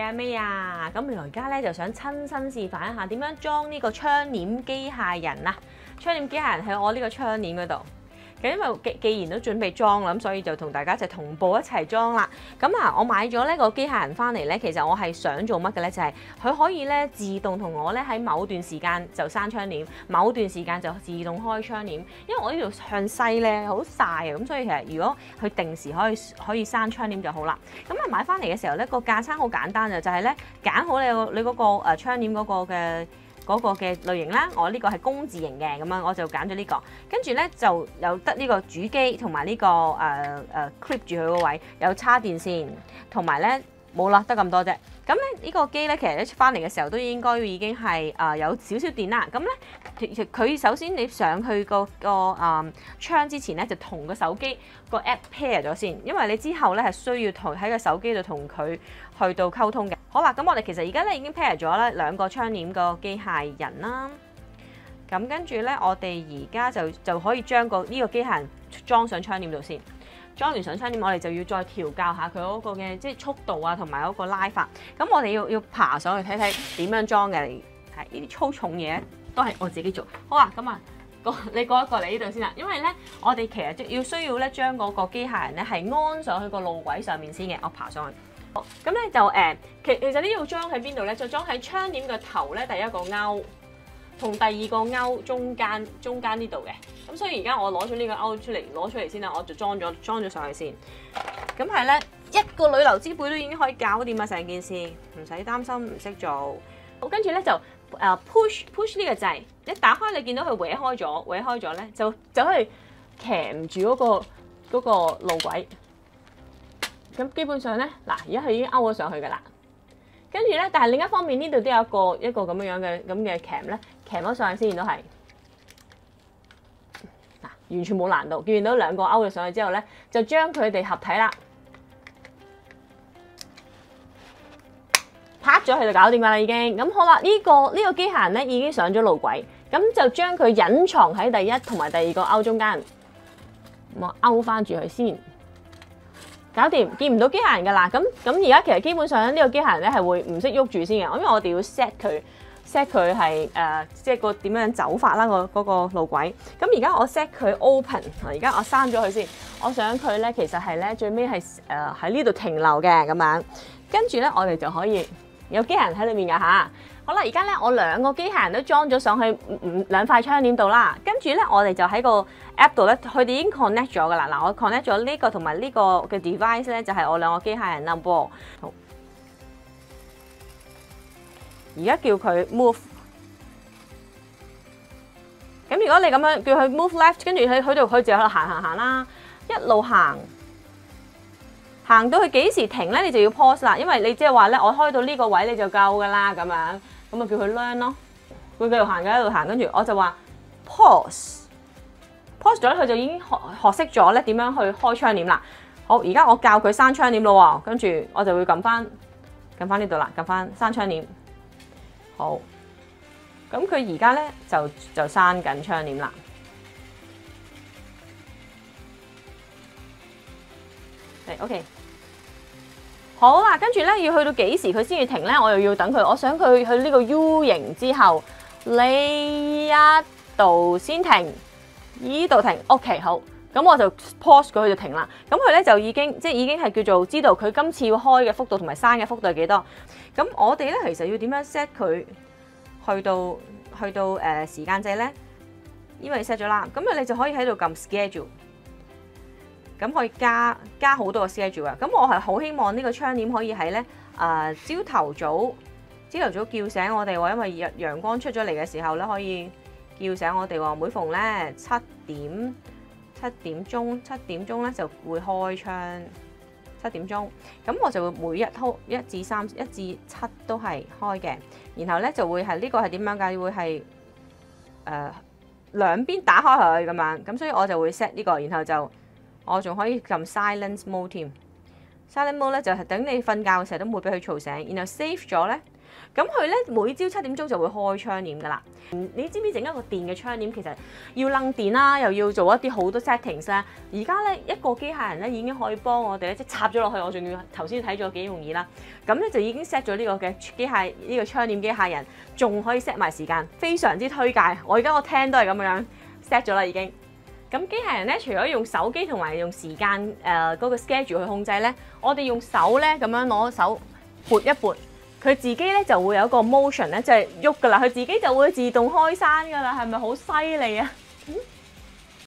阿 May 啊，咁原來而家咧就想親身示範一下點樣裝呢個窗簾機械人啊！窗簾機械人喺我呢個窗簾嗰度。咁因為既然都準備裝啦，咁所以就同大家一齊同步一齊裝啦。咁啊，我買咗呢個機械人翻嚟咧，其實我係想做乜嘅咧？就係佢可以咧自動同我咧喺某段時間就閂窗簾，某段時間就自動開窗簾。因為我呢度向西咧好曬啊，咁所以其實如果佢定時可以閂窗簾就好啦。咁啊買翻嚟嘅時候咧，個架撐好簡單嘅，就係咧揀好你嗰個窗簾嗰個嘅類型啦，我呢個係公字型嘅，咁樣我就揀咗呢個，跟住咧就有得呢個主機同埋呢個clip 住佢個位，有叉電線，同埋咧冇啦，得咁多啫。咁咧呢個機咧其實一出翻嚟嘅時候都應該已經係有少少電啦。咁咧佢首先你上去個窗之前咧就同個手機個 app pair 咗先，因為你之後咧係需要喺個手機度同佢去到溝通嘅。好啦，咁我哋其實而家咧已經 pair 咗咧兩個窗簾個機械人啦。咁跟住咧，我哋而家就可以將呢個機械人裝上窗簾度先。裝完上窗簾，我哋就要再調校下佢嗰個嘅即係速度啊，同埋嗰個拉法。咁我哋要爬上去睇睇點樣裝嘅。係呢啲粗重嘢都係我自己做。好啊，咁啊，你過一過嚟呢度先啦。因為咧，我哋其實需要咧將嗰個機械人咧係安上去個路軌上面先嘅。我爬上去。好，咁咧就其實呢度裝喺邊度咧？就裝喺窗簾嘅頭咧，第一個勾同第二個勾中間呢度嘅。咁所以而家我攞咗呢個勾攞出嚟先啦，我就裝咗上去先。咁係咧，一個女流之輩都已經可以搞掂啊！成件事唔使擔心唔識做。好，跟住咧就push 呢個掣，一打開你見到佢搲開咗咧，就可以鉗住嗰個路軌。咁基本上咧，嗱而家佢已經勾咗上去㗎啦。跟住咧，但係另一方面呢度都有一個咁樣嘅鉗咧，鉗咗上去先都係。完全冇難度，見到兩個勾咗上去之後咧，就將佢哋合體啦，拍咗佢就搞掂㗎啦已經。咁好啦，呢個機械人咧已經上咗路軌，咁就將佢隱藏喺第一同埋第二個勾中間，我勾翻住佢先，搞掂，見唔到機械人㗎啦。咁而家其實基本上呢個機械人咧係會唔識喐住先嘅，因為我哋要 set 佢係即係個點樣走法啦，嗰個路軌。咁而家我 set 佢 open， 而家我閂咗佢先。我想佢咧其實係咧最尾係喺呢度停留嘅咁樣。跟住咧我哋就可以有機械人喺裏面㗎吓。好啦，而家咧我兩個機械人都裝咗上去兩塊窗簾度啦。跟住咧我哋就喺個 app 度咧，佢哋已經 connect 咗㗎啦。嗱，我 connect 咗呢個同埋呢個嘅 device 咧，就係我兩個機械人啦噃。好。而家叫佢 move， 咁如果你咁樣叫佢 move left， 跟住佢就喺度行啦，一路行到佢幾時停咧，你就要 pause 啦，因為你即係話咧，我開到呢個位你就夠噶啦，咁樣咁啊叫佢 learn 咯，佢繼續行嘅喺度行，跟住我就話 pause 咗咧，佢就已經學識咗咧點樣去開窗簾啦。好，而家我教佢閂窗簾咯喎，跟住我就會撳翻呢度啦，撳翻閂窗簾。好，咁佢而家咧就閂緊窗簾啦。OK， 好啦，跟住咧要去到幾時佢先至停咧？我又要等佢，我想佢去呢個 U 型之後，呢一度先停，呢度停。OK， 好，咁我就 pause 佢就停啦。咁佢咧就已經係叫做知道佢今次要開嘅幅度同埋閂嘅幅度係幾多。咁我哋咧其實要點樣 set 佢去到時間掣咧？因為 set 咗啦，咁你就可以喺度撳 schedule， 咁可以加好多個 schedule 啊。咁我係好希望呢個窗簾可以喺咧朝頭早叫醒我哋喎，因為陽光出咗嚟嘅時候咧，可以叫醒我哋喎。每逢咧七點鐘咧就會開窗。7點鐘，咁我就會每1至3、1至7都係開嘅，然後咧就會係呢個係點樣㗎？會係兩邊打開佢咁樣，咁所以我就會 set 呢個，然後就我仲可以撳 silence mode 添。silence mode 咧就係等你瞓覺嘅時候都唔會俾佢嘈醒，然後 save 咗咧， 咁佢咧每朝7點鐘就會開窗簾㗎啦。你知唔知整一個電嘅窗簾其實要掹電啦，又要做一啲好多 settings 啦。而家咧一個機械人咧已經可以幫我哋咧即係插咗落去，我仲要頭先睇咗幾容易啦。咁咧就已經 set 咗呢個嘅呢個窗簾機械人，仲可以 set 埋時間，非常之推介。我聽都係咁樣 set 咗啦已經。咁機械人咧，除咗用手機同埋用時間嗰個 schedule 去控制咧，我哋用手咧咁樣攞手撥一撥，佢自己咧就會有一個 motion 咧，就係喐噶啦，佢自己就會自動開閂噶啦，係咪好犀利啊？